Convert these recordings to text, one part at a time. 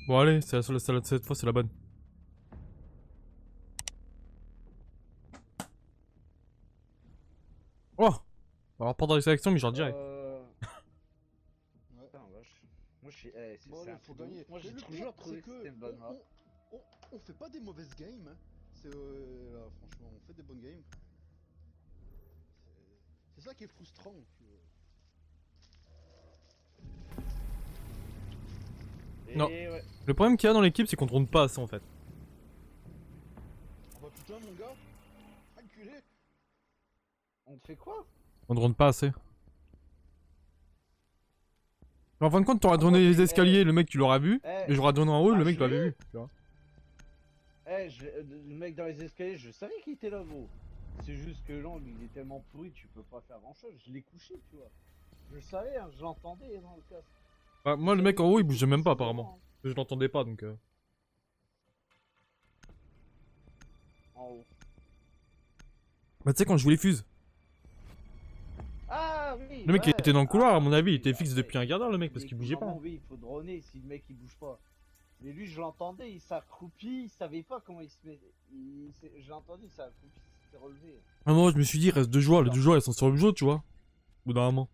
Bon allez, c'est cette fois c'est la bonne. Oh. Alors pas dans les sélections mais j'en dirais. Ouais. Putain, vache. Moi, c'est Bon, allez, un faut truc de ouf. gagner. Moi, Mais j'ai le toujours pire, trouvé c'est que que c'était une bonne map. on fait pas des mauvaises games. Hein. C'est là, franchement, on fait des bonnes games. C'est ça qui est frustrant. Et Non. ouais. Le problème qu'il y a dans l'équipe c'est qu'on tourne pas assez en fait. Ah bah putain, mon gars. Enculé. On te fait quoi? On tourne pas assez. En fin de compte, t'auras donné les escaliers, le mec tu l'auras vu, Eh, et j'aurai donné en haut, bah, le mec je tu l'avais l'ai. vu. Tu vois. Le mec dans les escaliers, je savais qu'il était là, gros. C'est juste que l'angle, il est tellement pourri, tu peux pas faire grand chose. Je l'ai couché, tu vois. Je le savais, hein, je l'entendais dans le casque. Bah, moi le mec en haut il bougeait même pas apparemment. Je l'entendais pas donc. En haut. Bah tu sais quand je voulais fuse, Ah oui, le mec il ouais. était dans le couloir à mon avis, il Oui, était bah, fixe après, depuis un quart d'heure le mec parce dès qu'il qu'au bougeait pas. moment, oui, il faut droner si le mec il bouge pas. Mais lui, je l'entendais, il s'accroupit, il savait pas comment il se met. Je l'ai entendu, il s'accroupit, il s'est relevé. Ah non, je me suis dit, il reste 2 joueurs, les 2 joueurs ils sont sur le jeu, tu vois. Au bout d'un moment.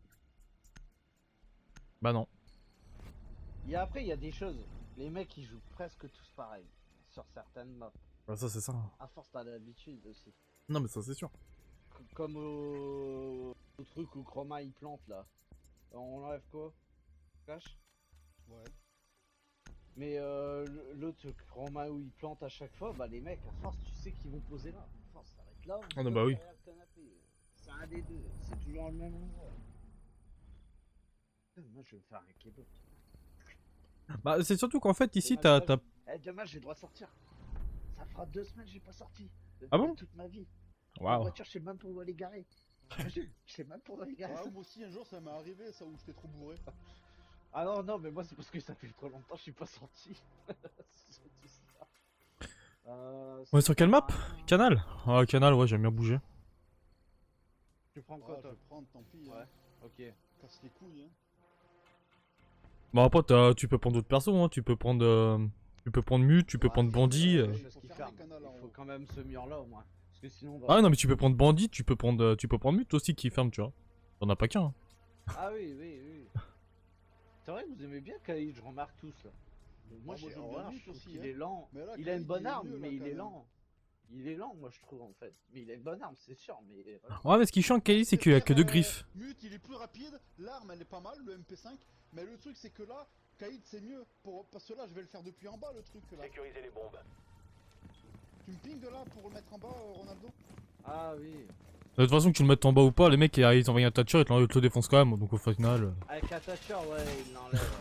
Bah non. Et après, il y a des choses. Les mecs, ils jouent presque tous pareil. Sur certaines maps. Bah ça c'est ça. À force, t'as l'habitude aussi. Non mais ça c'est sûr. Comme au truc où Chroma il plante là. On enlève quoi? Cache? Ouais. Mais l'autre Chroma où il plante à chaque fois, bah les mecs, à force, tu sais qu'ils vont poser là. À force, ça va être là. Ou Ah non, bah oui. derrière le canapé. C'est un des deux. C'est toujours le même endroit. Putain, moi, je vais me faire un kebab. Bah c'est surtout qu'en fait ici Demain, t'as... demain, j'ai le droit de sortir. Ça fera 2 semaines que j'ai pas sorti. Ah bon? Toute ma vie. La Waouh. voiture, je sais même pas où elle est garée. Je sais même pas où elle est garée. Ouais, moi aussi, un jour, ça m'est arrivé, ça, où j'étais trop bourré. Ah non, non, mais moi, c'est parce que ça fait trop longtemps que je suis pas sorti. C'est surtout ça. On est sur quelle map? Ah, Canal? Ah Canal ouais j'aime bien bouger. Tu prends quoi, Ah, je toi? vais prendre, tant pis. Ouais, Hein. ok. Casse les couilles, hein. Bon après tu peux prendre d'autres persos hein, tu peux prendre... Tu peux prendre Mute, tu peux Ouais, prendre Bandit. quelque Il chose faut qui fermer ferme. le canal en Il faut haut. quand même ce mur-là, au moins. Parce que sinon, on va... Ah non mais tu peux prendre Bandit, tu peux prendre Mute aussi qui ferme tu vois. T'en as pas qu'un. Hein. Ah oui, oui, oui. C'est vrai que vous aimez bien Kaïd, je remarque tous, là. Moi, j'aime bien je Mute trouve aussi, qu'il hein. est lent. Mais là, Il a une Kaïd, bonne il est arme, mieux, là, mais il quand est même. lent. Il est lent, moi, je trouve, en fait. Mais il a une bonne arme, c'est sûr, mais... Ouais mais ce qui change Kelly c'est qu'il a que 2 griffes. Mute, il est plus rapide, l'arme, elle est pas mal, le MP5. Mais le truc, c'est que là, Kaïd, c'est mieux. Parce que là, je vais le faire depuis en bas, le truc, là. Sécuriser les bombes. Tu me pinges de là pour le mettre en bas, Ronaldo? Ah oui. De toute façon que tu le mettes en bas ou pas, les mecs ils envoient un Thatcher et ils te le défoncent quand même, donc au final... Avec la Thatcher, ouais, il l'enlève.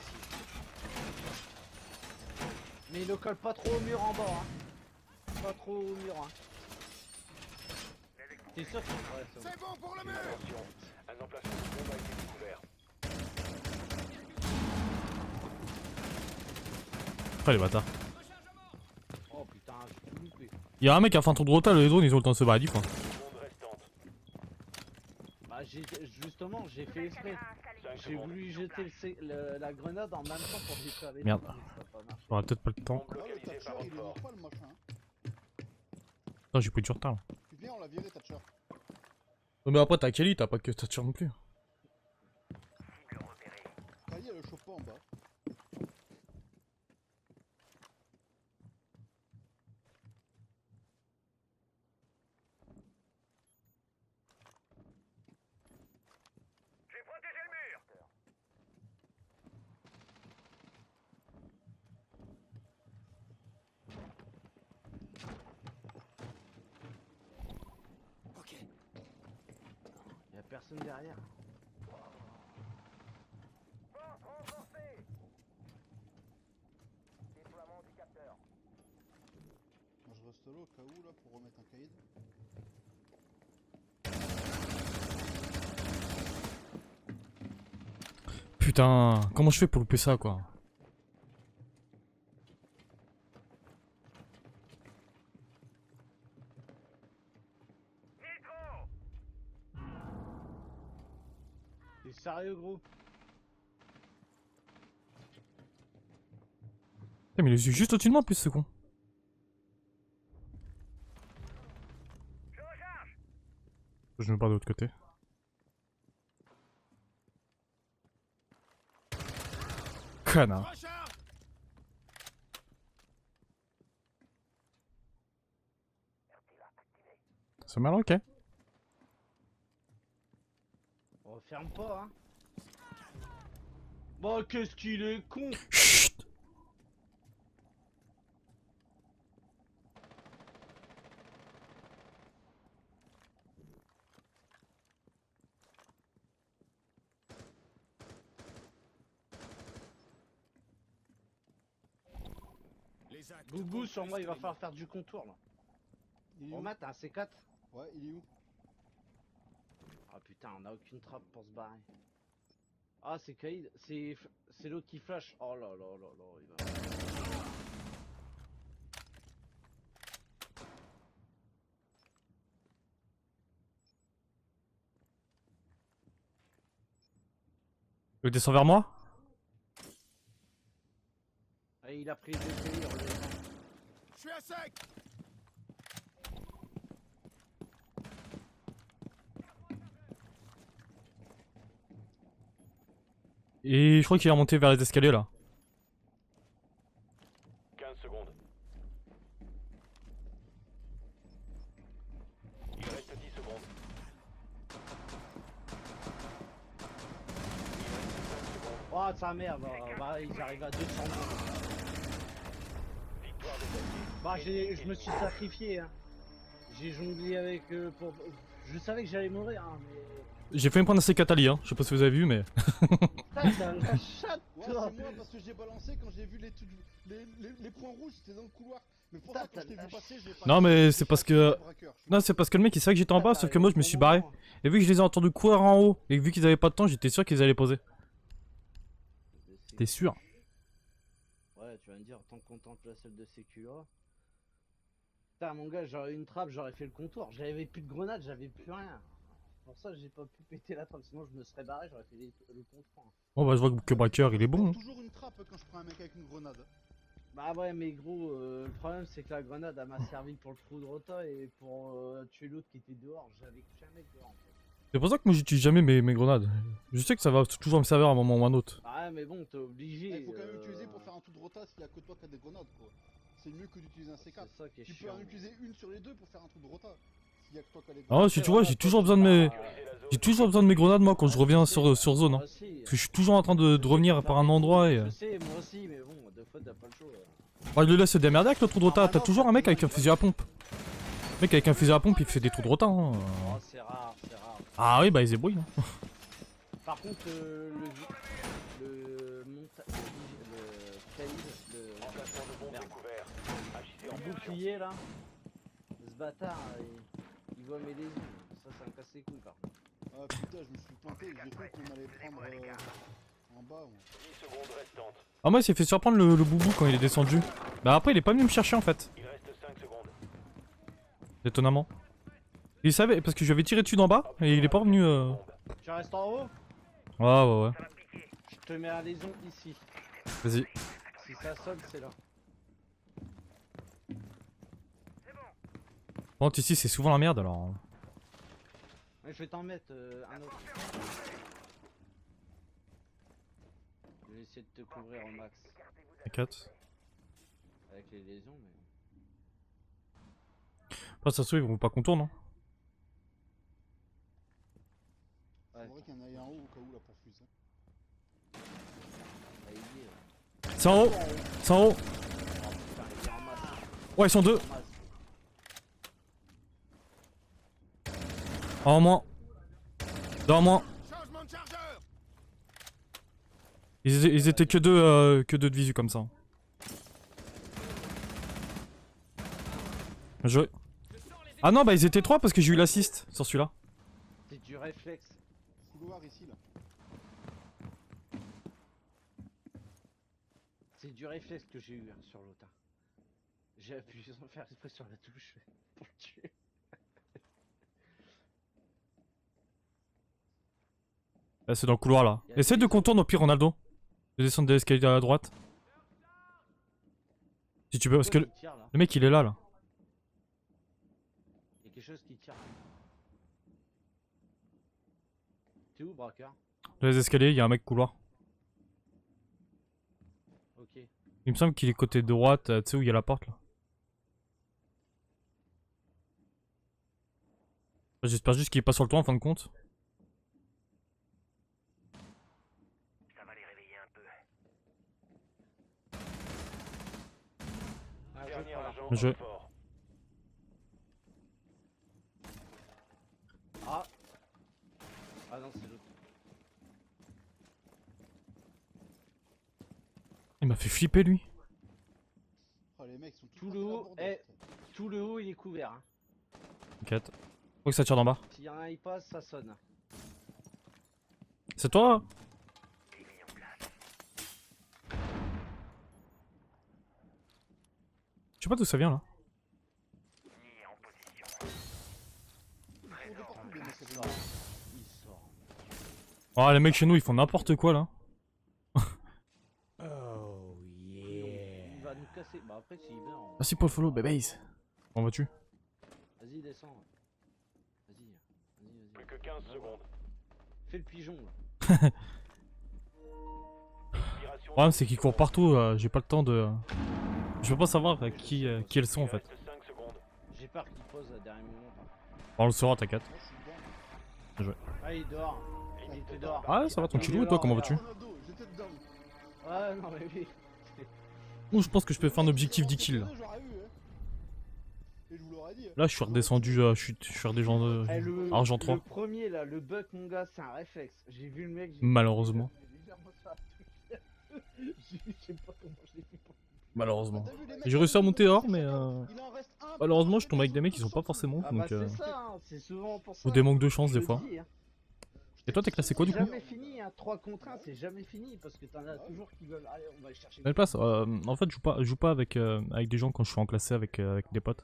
Mais il ne colle pas trop au mur en bas, hein. Pas trop au mur, hein. T'es sûr que... Ouais, c'est bon. bon pour le mur! Attention, un emplacement de bombe a été découvert. Après les bâtards. Oh putain, j'ai tout loupé. Y'a un mec qui a fait un tour de rotal, les drones ils ont le temps de se barrer 10 fois. Seconde restante. Bah justement, j'ai fait exprès. 5 J'ai secondes. voulu jeter la grenade en même temps pour détruire les Merde. trucs, mais ça a pas marché. J'aurai peut-être pas le temps. Bombe Ah, le localisée Thatcher, par il est renfort. pas le machin. Putain j'ai pris du retard là. Tu viens, on l'a viré, Thatcher. Non mais après t'as Kelly, t'as pas que Thatcher non plus. Kaïd, elle le chope pas en bas. J'ai protégé le mur. Y'a personne derrière. Force renforcée. Déploiement du capteur. Moi, je reste là au cas où, là, pour remettre un Kaïd. Putain, comment je fais pour louper ça quoi? Nitro. T'es sérieux, gros? Putain, mais il est juste au-dessus de moi en plus, ce con. Je me barre de l'autre côté. Connard. Ça m'a ok. On ferme pas, hein. Bon, qu'est-ce qu'il est con. Chut. Boubou, sur moi, il va falloir faire du contour, là. Il est où? Romain, t'as un C4? Ouais, il est où? Ah putain, on a aucune trappe pour se barrer. Ah, c'est Kaïd, c'est l'autre qui flash. Oh là là là là, il va... Il descend vers moi. Ah, il a pris le défilé, regarde. Je suis à sec. Et je crois qu'il est remonté vers les escaliers là. 15 secondes. Il reste 10 secondes. Oh, sa merde, bah, ils arrivent à 200 points. Victoire des alliés. Bah, je me suis sacrifié, hein. J'ai jonglé avec pour... Je savais que j'allais mourir, hein, mais... J'ai fait me prendre un C4 Ali, hein. Je sais pas si vous avez vu, mais. Putain, t'as la chatte, Ouais, toi. c'est moi parce que j'ai balancé quand j'ai vu les points rouges, c'était dans le couloir. Mais pour ça, quand je t'ai vu passer, j'ai pas. Non, mais c'est j'ai parce pas que. fait braqueur, je suis Non, c'est parce que le mec il savait que j'étais en bas, sauf que moi je me suis barré. Et vu que je les ai entendus courir en haut, et vu qu'ils avaient pas de temps, j'étais sûr qu'ils allaient poser. T'es sûr? Ouais, tu vas me dire, tant qu'on tente la salle de sécu là. Putain, mon gars, j'aurais eu une trappe, j'aurais fait le contour. J'avais plus de grenades, j'avais plus rien. Pour ça, j'ai pas pu péter la trappe, sinon je me serais barré, j'aurais fait le contour. Bon, bah je vois que Braqueur il est Je bon. prends toujours une trappe quand je prends un mec avec une grenade. Bah ouais, mais gros, le problème c'est que la grenade elle m'a servi pour le trou de rota et pour tuer l'autre qui était dehors. J'avais jamais dehors en fait. C'est pour ça que moi j'utilise jamais mes grenades. Je sais que ça va toujours me servir à un moment ou à un autre. Bah ouais, mais bon, t'es obligé. Il faut quand même utiliser pour faire un tour de rota s'il y a que toi qui as des grenades quoi. C'est mieux que d'utiliser un C4. C'est ça qui est Tu peux chiant. en utiliser une sur les deux pour faire un tour de rota. S'il y a que toi qui as les Ah grenades. ouais, si tu vois, j'ai toujours besoin de mes. J'ai toujours besoin de mes grenades moi quand je reviens sur zone. Hein. Moi aussi. Parce que je suis toujours en train de revenir par un endroit et. Je sais, moi aussi, mais bon, des fois t'as pas le choix. Ah, je le laisse se démerder avec le trou de rota. T'as toujours un mec avec un fusil à pompe. Le mec avec un fusil à pompe il fait des trous de rota. Hein. Oh, c'est rare, c'est rare. Ah oui, bah il se débrouille. Hein. Par contre, le Kaïd, Emplacement de bombe Merde. découvert. Agissez en le confiance. bouclier là, ce bâtard, il voit mes lésions. Ça, ça me casse les couilles par contre. Ah putain, je me suis planté, j'ai cru qu'on allait prendre en bas. Moi. 10 secondes restantes. Ah, moi il s'est fait surprendre le boubou quand il est descendu. Bah après il est pas venu me chercher en fait. Il reste 5 secondes. Étonnamment. Il savait parce que je lui avais tiré dessus d'en bas et il est pas revenu. Tu restes en haut? Ouais. Je te mets à lésion ici. Vas-y. Si ça sonne, c'est là. Par contre ici c'est souvent la merde alors. Ouais, je vais t'en mettre un autre. Je vais essayer de te couvrir au max. T'inquiète. Avec les lésions, mais... Après ça se trouve ils vont pas qu'on tourne. Hein. C'est vrai qu'il y en a un en haut au cas où là pour fuse. Ah, il y est, là. C'est en haut. C'est en haut. Oh putain, il est en masse. Ouais ils sont deux. En masse. Un en moins. Deux en moins. Changement de chargeur. Ils étaient que deux de visu comme ça. Bien joué. Ah non bah ils étaient trois parce que j'ai eu l'assist sur celui-là. C'est du réflexe. Couloir ici là. C'est du réflexe que j'ai eu hein, sur l'autre. Hein. J'ai appuyé sans faire exprès sur la touche pour le tuer. Là c'est dans le couloir là. Essaye de contourner au pire Ronaldo. Je descends de l'escalier à la droite. Si tu peux, parce que Qui tire, là le mec il est là là. Il y a quelque chose qui tire. T'es où, braqueur? Dans les escaliers, il y a un mec couloir. Ok. Il me semble qu'il est côté droite, tu sais où il y a la porte là. J'espère juste qu'il est pas sur le toit en fin de compte. Ça va les réveiller un peu. Ah, Dernier par là. agent Je- fort. Ah. Ah non, c'est l'autre. Il m'a fait flipper lui. Oh, les mecs sont tous Tout partis le à la haut, bourde, eh. putain. Tout le haut, il est couvert. Hein. T'inquiète. Faut que ça tire d'en bas. S'il y en a un, il passe, ça sonne. C'est toi? Je sais pas d'où ça vient là. Ils sont de partout, les mecs, Il avec sort. moi. Il sort. Oh les mecs chez nous ils font n'importe quoi là. Il va nous casser. Bah après, s'il veut, on... Merci pour le follow, babies. Comment vas-tu? Vas-y, descends. Vas-y. Plus que 15 secondes. Fais le pigeon, là. Expiration. Le problème c'est qu'ils courent partout, j'ai pas le temps de... Je peux pas savoir qui elles sont en Il fait. reste 5 secondes. J'ai peur qu'il pose à dernier moment. par contre. On le saura, t'inquiète. Moi, je suis dedans. Ah, il dort. Il était dehors. Ah ouais, ça va tranquillou et toi comment vas-tu? Ronaldo, j'étais dedans. Ouais, non, mais oui. Moi je pense que je peux faire un objectif 10 kills là. J'aurais vu, hein. Et je vous l'aurais dit. hein. Là je suis redescendu, je suis redescendu Eh, le, argent 3. Le premier, là, le buck, mon gars, c'est un réflexe. J'ai vu le mec. Malheureusement. Légèrement sur la touche. Je sais pas comment je l'ai fait. Malheureusement. T'as vu, les mecs, J'ai réussi à monter c'est or chacun. mais Il en reste un. malheureusement je tombe avec des mecs qui sont pas forcément Ah bah donc c'est ça, hein, c'est souvent pour ça. ou des manques de chance Je des le fois. dis, hein. Et toi t'es classé quoi du C'est coup? jamais fini, hein. 3 contre 1, c'est jamais fini parce que t'en as toujours qui veulent. Allez, on va aller chercher. Quelle place? En fait je joue pas avec, avec des gens quand je suis en classé avec des potes.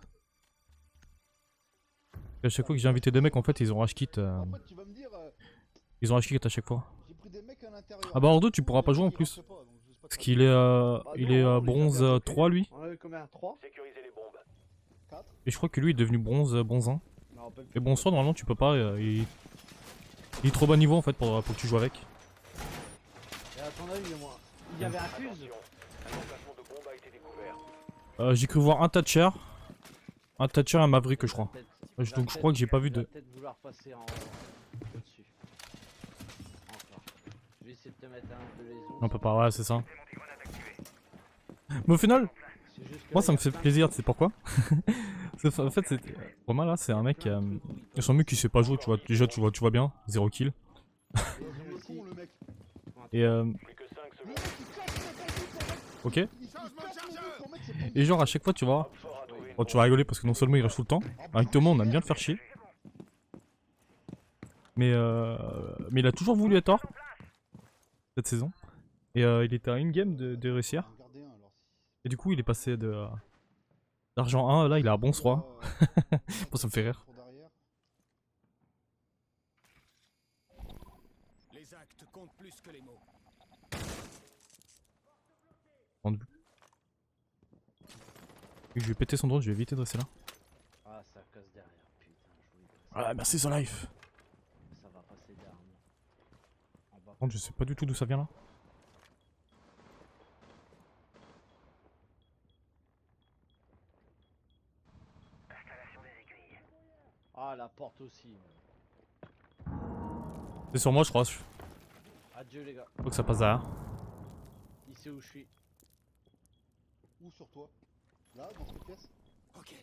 À chaque fois que j'ai invité des mecs en fait ils ont rage kit. Après, tu vas me dire, Ils ont rage kit à chaque fois. j'ai pris des mecs à l'intérieur. Ah bah Ordo tu pourras pas jouer en plus. Parce qu'il est, il est bronze 3 lui. On avait combien? 3? Sécurisez les bombes. Et je crois que lui est devenu bronze 1. Je me rappelle plus. Et bronze 3 normalement tu peux pas. Il est trop bas niveau en fait pour que tu joues avec. Et à ton avis, moi, il y avait un fuse. Attention. Un emplacement de bombe a été découvert. J'ai cru voir un Thatcher. Un Thatcher et un Maverick je crois. Peut-être- Ouais, donc je crois que j'ai pas vu il va de... peut-être vouloir passer en au-dessus. Encore. Je vais essayer de te mettre un de les autres. On peut pas, ouais c'est ça. Mais au final, C'est juste que moi là, ça il me y a fait plein de- plaisir, tu sais pourquoi? En fait c'est... Romain là c'est un mec... c'est un mec qui sait pas jouer, tu vois. Déjà tu vois bien, 0 kill. Ils ont Il est aussi- con, le mec. Et Plus que 5 Le secondes. mec, il casse mes buts pour mettre- ok. il casse mes buts pour mettre ses pompes. Et genre à chaque fois tu vois... Op fort a trouvé une Bon tu vas rigoler parce que non seulement il rush tout le temps, avec Thomas on aime bien le faire chier. Mais il a toujours voulu être or cette saison. Et il était à une game de réussir. Regardez un, alors. Et du coup il est passé de... d'argent 1, là il est à bronze 3. Bon ça me fait rire. Tour d'arrière. Les actes comptent plus que les mots. Vu que je vais péter son drone, je vais éviter de rester là. Ah, ça casse derrière. Putain, je voulais passer. Ah merci The Life. Ça va passer derrière moi. En bas. Par contre je sais pas du tout d'où ça vient là. Ah, la porte aussi. C'est sur moi je crois. Adieu, les gars. Faut que ça passe derrière. Il sait où je suis. Où sur toi? Là, dans cette pièce? Ok.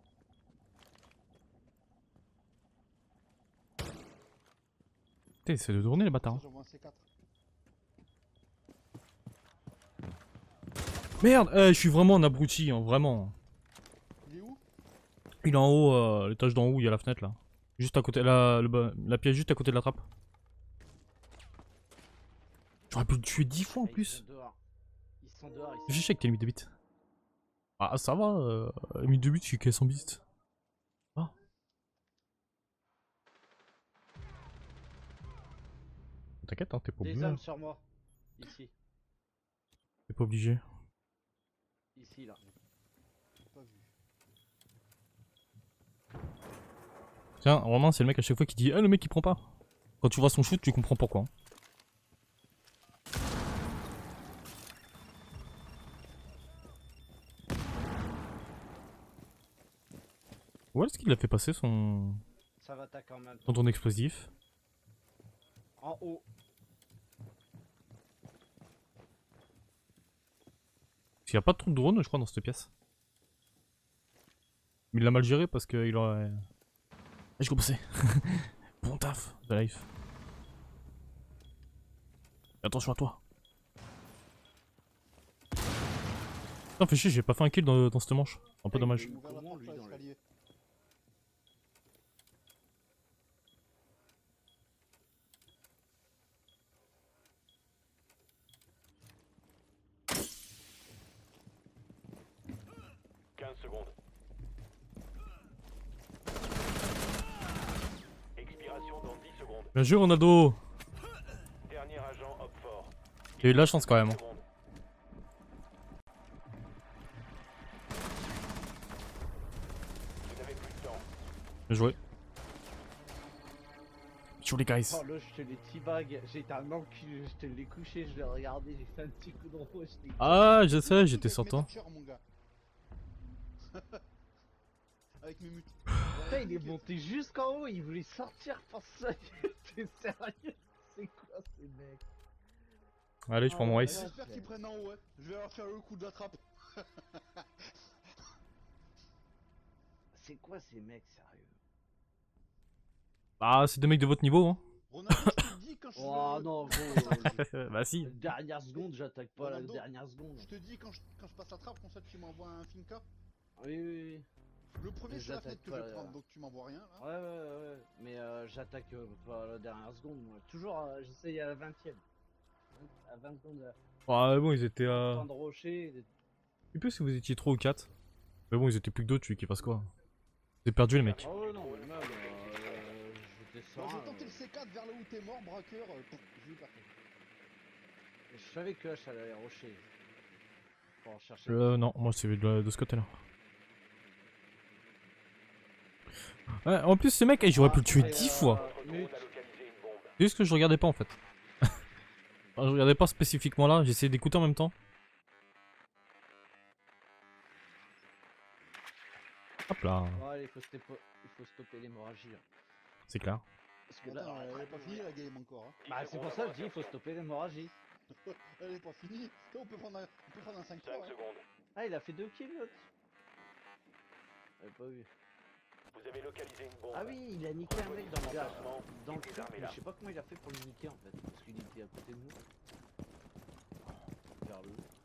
Putain essaie de tourner les bâtards. J'envoie un C4. Merde, je suis vraiment un abruti, hein, vraiment. Il est où? Il est en haut, l'étage d'en haut, il y a la fenêtre là. Juste à côté, la pièce juste à côté de la trappe. J'aurais pu le tuer 10 fois en Ah, ils plus. sont dehors. Ils sont dehors. Je sais que t'es limite de bits. Ah ça va, limite de bits, je suis qu'à 100 bits. Ah. T'inquiète, hein, t'es pas Des obligé. hommes sur moi. Ici. T'es pas obligé. Ici, là. Tiens, Romain, c'est le mec à chaque fois qui dit ah, le mec il prend pas. Quand tu vois son shoot, tu comprends pourquoi. Où est-ce qu'il a fait passer son Ça va attaquer en même temps. ton explosif? En haut. Parce qu'il n'y a pas trop de drones, je crois, dans cette pièce. Mais il l'a mal géré parce qu'il aurait. Ah, j'ai compris. Bon taf de life. Attention à toi. Putain, fais chier, j'ai pas fait un kill dans cette manche. Un peu dommage. Ouvert la Comment, porte lui, à dans le- l'escalier. Secondes. Expiration dans 10 secondes. Bien joué, Ronaldo. Dernier agent hop fort. Il a eu de la chance quand même. Hein. Secondes. Vous n'avez plus de temps. Bien joué. Sur les guys. Oh là, je te l'ai teabag. J'étais un enculé, je te l'ai couché, je l'ai regardé, j'ai fait un petit coup de roue. Ah, je sais, Avec j'étais sur mes toi. Thatcher, mon gars. Avec mes mutes. Putain, il est monté jusqu'en haut, il voulait sortir pour ça. T'es sérieux? C'est quoi ces mecs? Allez, je prends mon Ouais, ice. J'espère qu'ils prennent en haut, ouais. Je vais leur faire le coup de la trappe. C'est quoi ces mecs, sérieux? Bah, c'est des mecs de votre niveau, hein. Ronaldo, je te dis quand je Oh non, gros. Bah, si. Dernière seconde, j'attaque pas la Ronaldo, dernière seconde. Je te dis quand je passe la trappe, comme ça tu m'envoies un finka. Oui, oui, Le premier Mais c'est la j'attaque fenêtre que pas, je vais là. prendre, donc tu m'envoies rien là. oui. Ouais. Mais j'attaque pas la dernière seconde, moi. Toujours, j'essaye à la 20ème. À 20 secondes. Ah, bon, ils étaient à. Temps de rocher. Je sais plus si vous étiez 3 ou 4. Mais bon, ils étaient plus que 2, tu veux qu'ils fassent quoi? Vous avez perdu les mecs. Oh non, mais même, j'étais Bon, serein. j'ai tenté le C4 vers là où t'es mort, braqueur. J'ai eu personne. Je savais que H allait aller rocher. Pour chercher. Non, moi c'est de ce côté-là. Ouais, en plus, ces mecs, j'aurais pu le tuer 10 fois. Votre drone a localisé une bombe. C'est juste que je regardais pas en fait. Enfin, je regardais pas spécifiquement là, j'essayais d'écouter en même temps. Hop là, Bon, allez, il faut stopper l'hémorragie. Là. c'est clair. Parce que Attends, là, elle est pas finie la game encore. Hein. bah, c'est pour ça que je dis il faut stopper l'hémorragie. Elle est pas finie. Là, on peut prendre un 5-3. 5 hein. secondes. Ah, il a fait 2 kills l'autre. J'avais pas vu. Vous avez localisé une bombe. Ah oui, il a niqué un mec dans le gars. Emplacement Dans et le des truc, armes mais là. je sais pas comment il a fait pour le niquer en fait. Parce qu'il était à côté de nous. Vers le haut.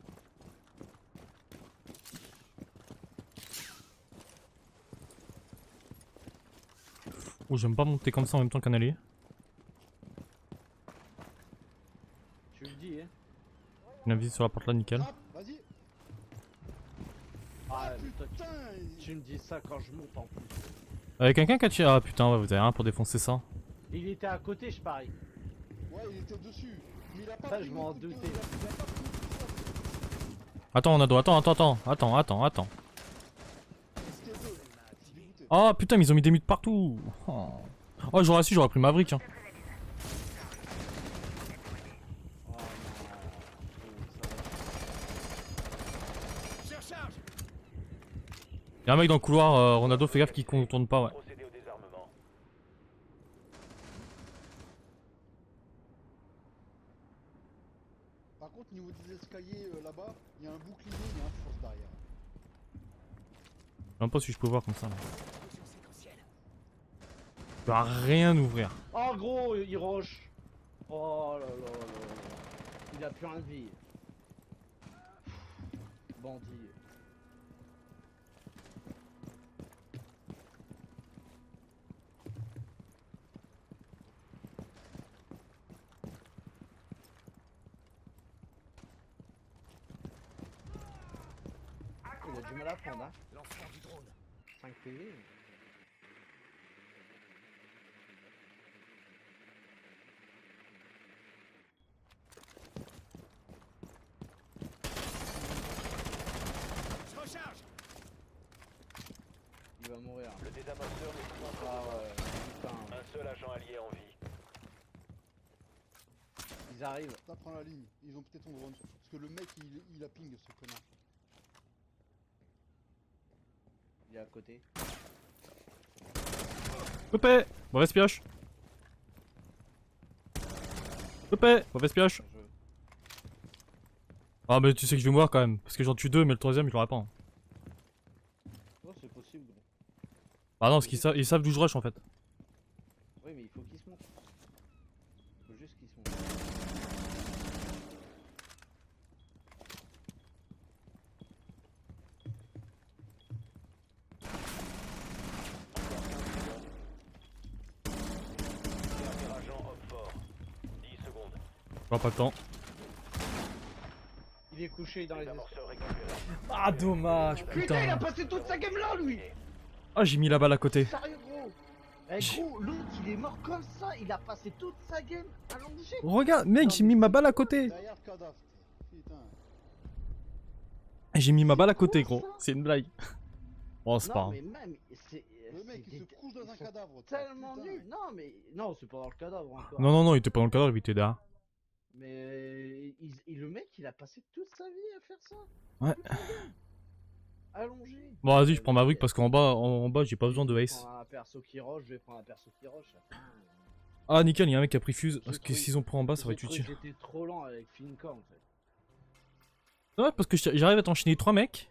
Oh, j'aime pas monter comme ça en même temps qu'un allié. Tu le dis, hein. Une visite sur la porte là, nickel. Trappe, vas-y. Ah, putain, Putain. tu me dis ça quand je monte en plus. Avec quelqu'un qui a tiré. Ah putain, ouais, vous avez rien pour défoncer ça. Il était à côté, je parie. Ouais, il était dessus. Mais il a pas Ça, pris je le m'en coup de- doutais. il a pas pris le coup de- Attends, on a dos, attends. C'était deux. Je suis dégoûté. Oh putain, mais ils ont mis des mutes partout. Oh, j'aurais su, j'aurais pris Maverick. Hein. Oh non. Oh, ça va. Je recharge. Y'a un mec dans le couloir, Ronaldo, fais gaffe qu'il contourne pas, ouais. Procédez au désarmement. Par contre, niveau des escaliers là-bas, il y a un bouclier, il y a un force derrière. Je sais même pas si je peux voir comme ça. Là. Explosion séquentielle. Je peux rien ouvrir. Oh gros, il roche. Oh là là là là. Il a plus rien de vie. Bandit. Il a du mal à prendre, hein. Lancement du drone. 5 PV. Je recharge. Il va mourir. Le désamorceur n'est plus en Ah ouais, putain. Un seul agent allié en vie. Ils arrivent. Ça prend la ligne. Ils ont peut-être ton drone. Parce que le mec il a ping ce connard. Il est à côté. Coupé. Mauvaise pioche. Coupé. Mauvaise pioche. Je... Ah mais tu sais que je vais mourir quand même. Parce que j'en tue deux mais le troisième je l'aurai pas. Hein. Oh, c'est possible. Gros. Ah non parce qu'ils ils savent d'où je rush en fait. Oui, mais il faut qu'ils se montrent. Il faut juste qu'ils se montrent. Dernier agent homme fort. 10 secondes. J'aurai pas le temps. Il est couché dans les escaliers. Désamorceur récupéré. Ah dommage Putain, il a passé toute sa game là, lui. Ah j'ai mis la balle à côté. Sérieux, gros. Eh gros, l'autre il est mort comme ça, il a passé toute sa game allongé. Regarde mec j'ai mis ma balle à côté. Derrière le cadavre. Putain. J'ai mis ma balle à côté gros. C'est une blague. Oh c'est pas Non, grave. mais même, c'est. Le mec il se couche dans un cadavre. Tellement Putain. nul. Non, mais. Non, c'est pas dans le cadavre encore. Non non non il était pas dans le cadre il était derrière. Mais. Le mec il a passé toute sa vie à faire ça. Ouais. Allongé. Bon vas-y je prends ma brique parce qu'en bas en bas j'ai pas besoin de Je vais ace. prendre un perso qui rush, je vais prendre un perso qui rush. Ah nickel il y a un mec qui a pris fuse. Parce que trouvé- s'ils ont pris en bas ça va J'ai être trouvé utile. que J'étais trop lent avec Finca en fait. Ouais parce que j'arrive à t'enchaîner 3 mecs.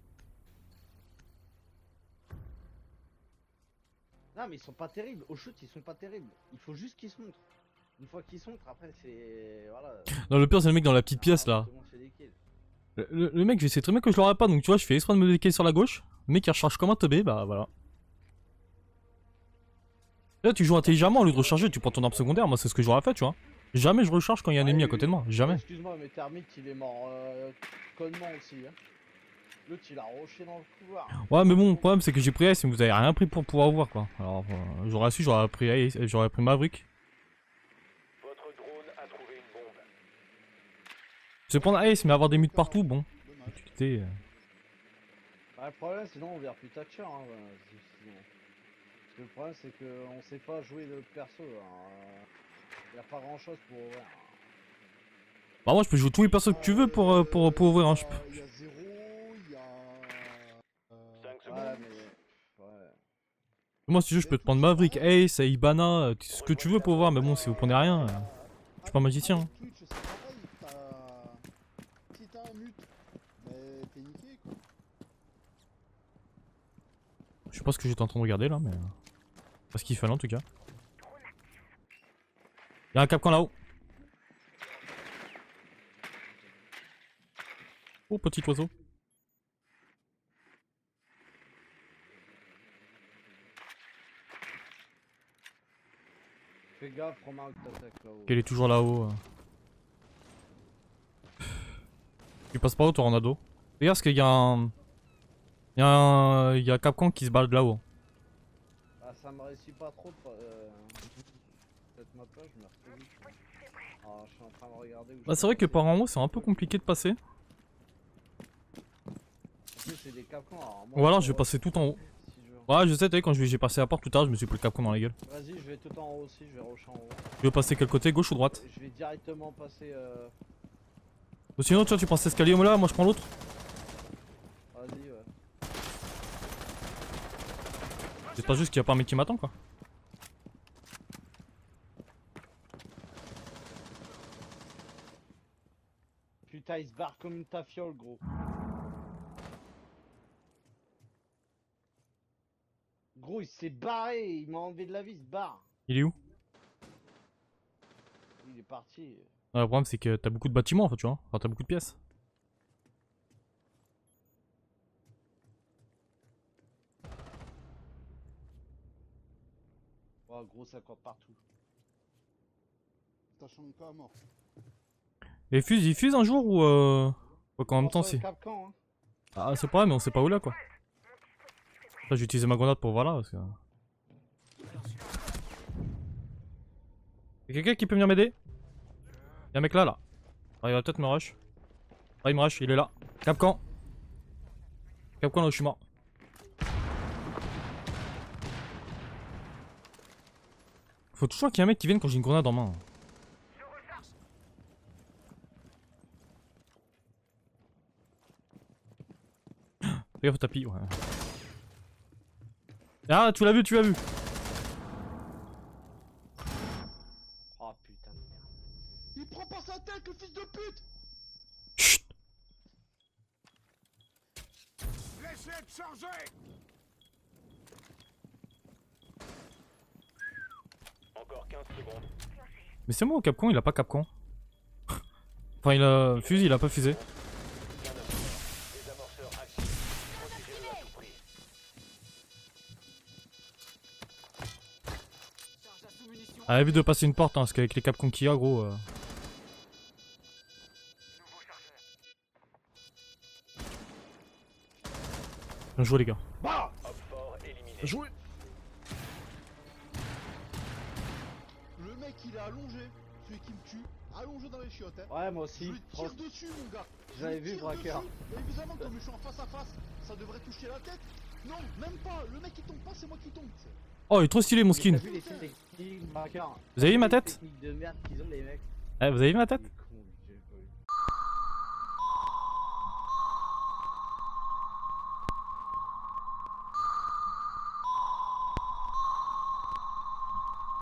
Non, mais ils sont pas terribles. Au shoot, ils sont pas terribles. Il faut juste qu'ils se montrent. Une fois qu'ils se montrent, après c'est. Voilà. Non le pire c'est le mec dans la petite pièce là. Tout le monde fait des kills. Le mec je sais très bien que je l'aurai pas donc tu vois je fais exprès de me décaler sur la gauche. Le mec il recharge comme un teubé bah voilà. Là tu joues intelligemment au lieu de recharger tu prends ton arme secondaire moi c'est ce que j'aurais fait tu vois. Jamais je recharge quand il y a un ennemi à côté de moi. Jamais. Excuse-moi, mais Thermite il est mort connement aussi. Hein. L'autre il a rushé dans le couloir. Ouais mais bon le problème c'est que j'ai pris Ace mais vous avez rien pris pour pouvoir voir quoi. Alors j'aurais su j'aurais pris Ace, j'aurais pris Maverick. Votre drone a trouvé une bombe. Je vais prendre Ace mais avoir des mutes partout bon. Dommage. Utilité, Bah, le problème sinon on verra plus Thatcher. Hein, sinon. Parce que le problème c'est qu'on sait pas jouer de perso. Il y a pas grand chose pour ouvrir. Bah moi je peux jouer tous les persos que tu veux pour ouvrir hein. Il y a 0, il y a. 5 secondes. Ouais, mais. Ouais. Moi si tu veux je peux te prendre Maverick, Ace, Ibana, ce que tu veux pour voir mais bon si vous prenez rien. Je suis pas magicien. Hein. Twitch, c'est pareil, si t'as un mute, mais t'es niqué quoi. Je sais pas ce que j'étais en train de regarder là mais. Pas ce qu'il fallait en tout cas. Y'a un capcan là-haut. Oh petit oiseau. Fais gaffe, Romain, que t'attaques là-haut. Il est toujours là-haut. Tu passes par où toi Ronaldo? Regarde parce qu'il y a un. Il y a un capcan qui se balade là-haut. Ah, ça me réussit pas trop. Cette map là, je me retrouve vite. Ah, je suis en train de regarder où Bah c'est vrai que par en haut c'est un peu compliqué de passer. En plus, c'est des capcans. Ou alors je vais passer tout en haut. Si je veux. Ouais je sais t'as vu quand j'ai passé la porte tout à l'heure je me suis pris le capcan dans la gueule. Vas-y, je vais tout en haut aussi, je vais rusher en haut. Tu veux passer quel côté, gauche ou droite? Je vais directement passer. Ou sinon tu vois tu prends cet escalier là, moi je prends l'autre. Vas-y, ouais. J'espère juste qu'il y a pas un mec qui m'attend quoi. Putain, il se barre comme une tafiole, gros. Gros, il s'est barré, il m'a enlevé de la vie, il se barre. Il est où? Il est parti. Ouais, le problème c'est que t'as beaucoup de bâtiments en fait tu vois. Enfin t'as beaucoup de pièces. Oh, gros, ça court partout. T'as Shanka à mort. Et fuse, il fuse un jour ou quoi qu'en même temps c'est. Capcan, hein. Ah c'est pas vrai mais on sait pas où là quoi. Là j'ai utilisé ma grenade pour voir là parce que. Y'a quelqu'un qui peut venir m'aider? Y'a un mec là. Ah il va peut-être me rush. Ah il me rush, il est là. Capcan. Capcan là où je suis mort. Faut toujours qu'il y ait un mec qui vienne quand j'ai une grenade en main. Fais gaffe au tapis, ouais. Ah, tu l'as vu, tu l'as vu. Oh putain de merde. Il prend pas sa tête, le fils de pute. Chut. Laissez-le charger. Encore 15 secondes. Mais c'est moi au Capcom, il a pas Capcom. Enfin, il a fusé, il a pas fusé. Bien d'abord. Les amorceurs actifs. Protégez-le à tout prix. Charge à sous-munitions. Ah, évite de passer une porte, hein, parce qu'avec les Capcom qu'il y a, gros. Bien joué, les gars. Bah Op 4 éliminé. Bien joué. Le mec il est allongé, celui qui me tue, allongé dans les chiottes. Hein. Ouais, moi Je aussi. lui tire dessus, mon gars. Je J'avais lui vu, tire braqueur. dessus. Et évidemment, comme je suis en face à face, ça devrait toucher la tête. Non, même pas. Le mec il tombe pas, c'est moi qui tombe. tu sais. Oh, il est trop stylé, mon skin. T'as vu les techniques, braqueur? Vous avez vu ma Les tête? techniques de merde qu'ils ont, les mecs. Eh, vous avez vu ma tête? Les cons.